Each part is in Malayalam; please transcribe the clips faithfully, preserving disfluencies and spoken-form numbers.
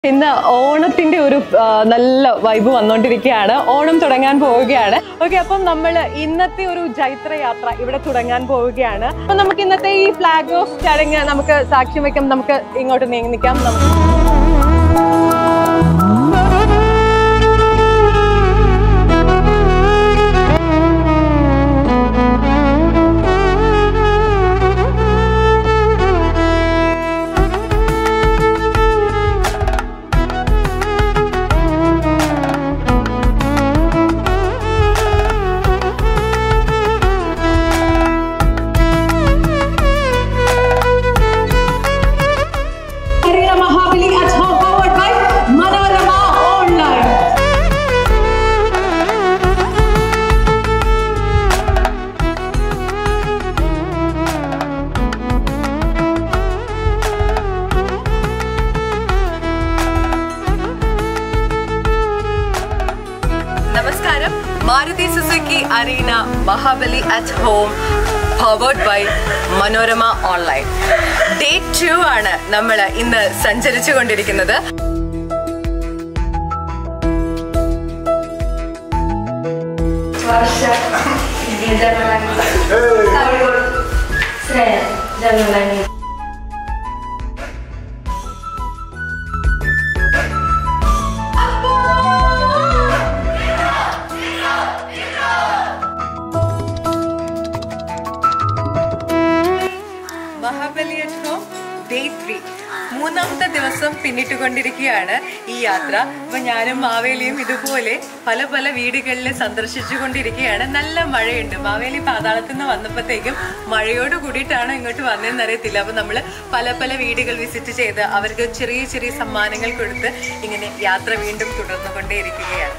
ഇന്ന് ഓണത്തിന്റെ ഒരു നല്ല വൈബ് വന്നുകൊണ്ടിരിക്കുകയാണ്. ഓണം തുടങ്ങാൻ പോവുകയാണ്. ഓക്കെ, അപ്പം നമ്മൾ ഇന്നത്തെ ഒരു ജൈത്ര യാത്ര ഇവിടെ തുടങ്ങാൻ പോവുകയാണ്. അപ്പൊ നമുക്ക് ഇന്നത്തെ ഈ ഫ്ലാഗ് ഓഫ് ചടങ്ങ് നമുക്ക് സാക്ഷ്യം വയ്ക്കാം. നമുക്ക് ഇങ്ങോട്ട് നീങ്ങി നിൽക്കാം. നമസ്കാരം. Maruti Suzuki Arena Mahabali at home powered by Manorama online day two ആണ് നമ്മൾ ഇന്ന് സഞ്ചരിച്ചു കൊണ്ടിരിക്കുന്നത്. Mahabali at home day three മൂന്നാമത്തെ ദിവസം പിന്നിട്ടുകൊണ്ടിരിക്കുകയാണ് ഈ യാത്ര. അപ്പൊ ഞാനും മാവേലിയും ഇതുപോലെ പല പല വീടുകളിൽ സന്ദർശിച്ചു കൊണ്ടിരിക്കുകയാണ്. നല്ല മഴയുണ്ട്. മാവേലി പാതാളത്തിൽ നിന്ന് വന്നപ്പോഴത്തേക്കും മഴയോട് കൂടിയിട്ടാണോ ഇങ്ങോട്ട് വന്നതെന്ന് അറിയത്തില്ല. അപ്പൊ നമ്മള് പല പല വീടുകൾ വിസിറ്റ് ചെയ്ത് അവർക്ക് ചെറിയ ചെറിയ സമ്മാനങ്ങൾ കൊടുത്ത് ഇങ്ങനെ യാത്ര വീണ്ടും തുടർന്നുകൊണ്ടേയിരിക്കുകയാണ്.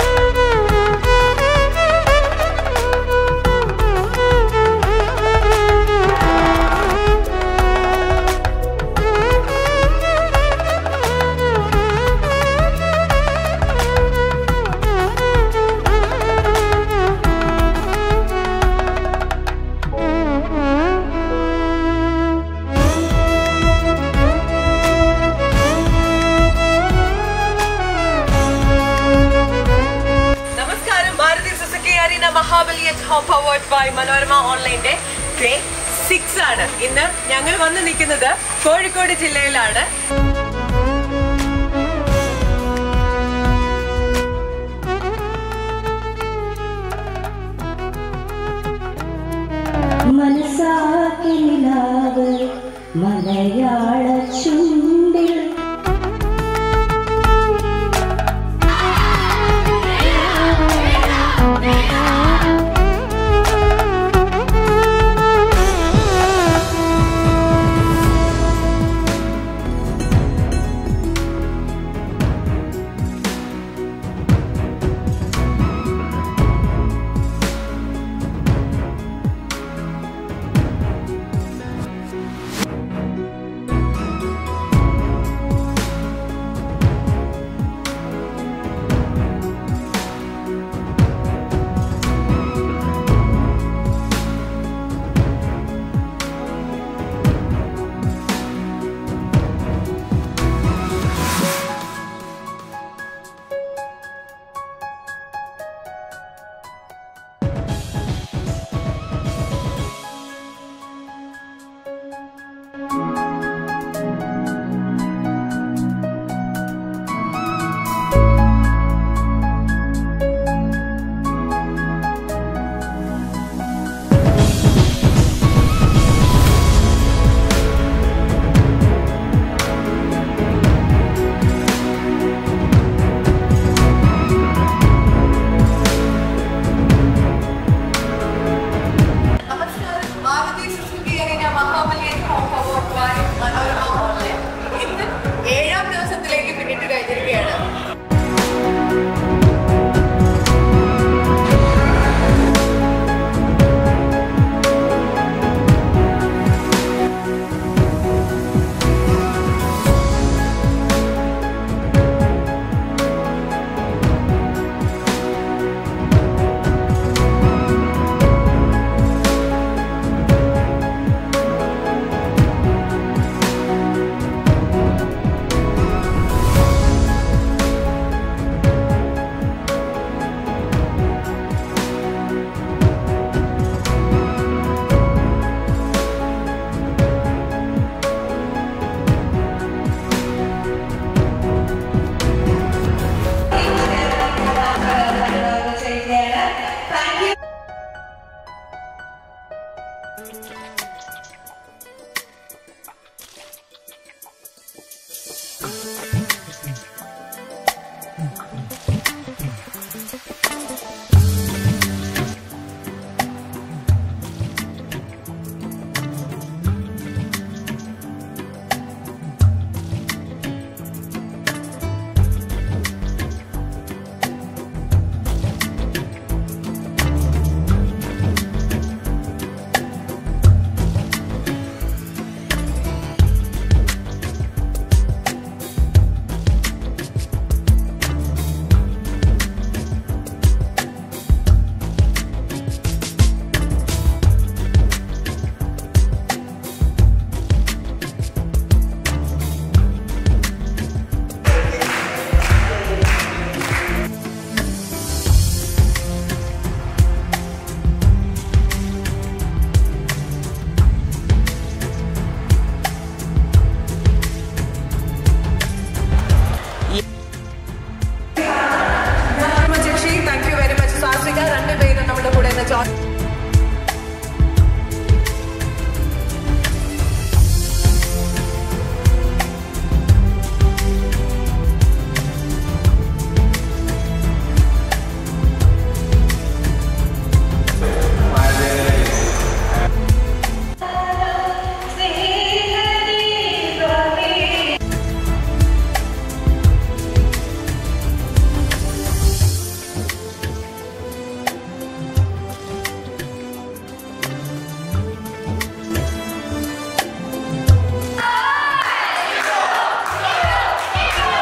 Mahabali at home powered by Manorama ഓൺലൈൻ്റെ ഡേ സിക്സ് ആണ്. ഇന്ന് ഞങ്ങൾ വന്ന് നിൽക്കുന്നത് കോഴിക്കോട് ജില്ലയിലാണ്. മലയാള ചുണ്ടിൽ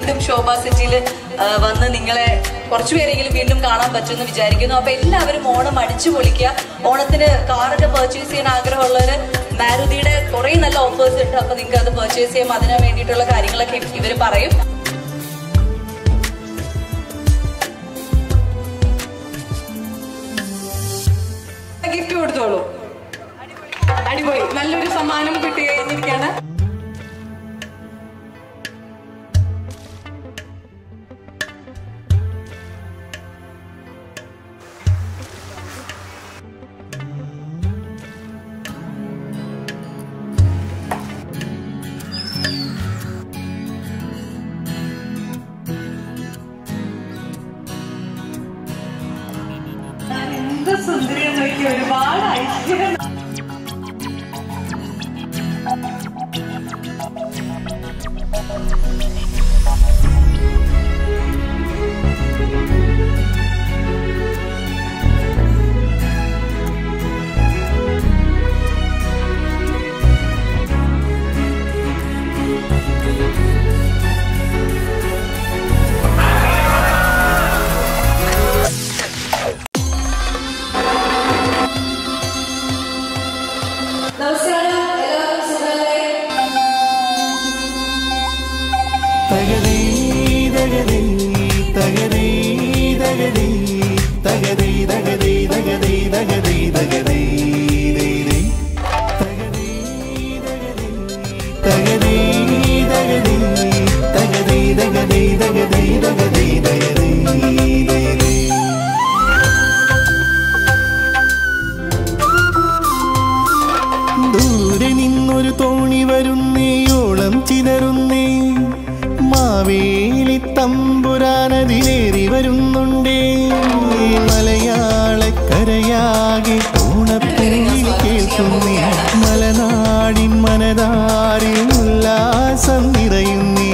വീണ്ടും ശോഭ സിറ്റിയിൽ വന്ന് നിങ്ങളെ കുറച്ചുപേരെങ്കിലും വീണ്ടും കാണാൻ പറ്റുമെന്ന് വിചാരിക്കുന്നു. അപ്പൊ എല്ലാവരും ഓണം അടിച്ചു പൊളിക്കുക. ഓണത്തിന് കാറൊക്കെ പർച്ചേസ് ചെയ്യാൻ ആഗ്രഹമുള്ളവര് മാരുതിയുടെ കുറെ നല്ല ഓഫേഴ്സ് ഉണ്ട്. അപ്പൊ നിങ്ങൾക്ക് അത് പർച്ചേസ് ചെയ്യാം. അതിന് വേണ്ടിയിട്ടുള്ള കാര്യങ്ങളൊക്കെ ഇവര് പറയും. ഗിഫ്റ്റ് കൊടുത്തോളൂ. അടിപൊളി, നല്ലൊരു സമ്മാനം കിട്ടി കഴിഞ്ഞിരിക്കുകയാണ്. സുന്ദരിയെന്ന് നോക്കി ഒരുപാട് ഐശ്വര്യം. ദൂരെ നിന്നൊരു തോണി വരുന്നേയോളം ചിതറുന്നേ, മാവേലി തമ്പുരാനതിലേറി വരുന്നുണ്ടേ. മലയാളക്കരയാകെ ഓണപ്പൂവിൽ കേൾക്കുന്നേ, മലനാടിൻ മനതാരിൽ ഉല്ലാസം നിറയുന്നേ.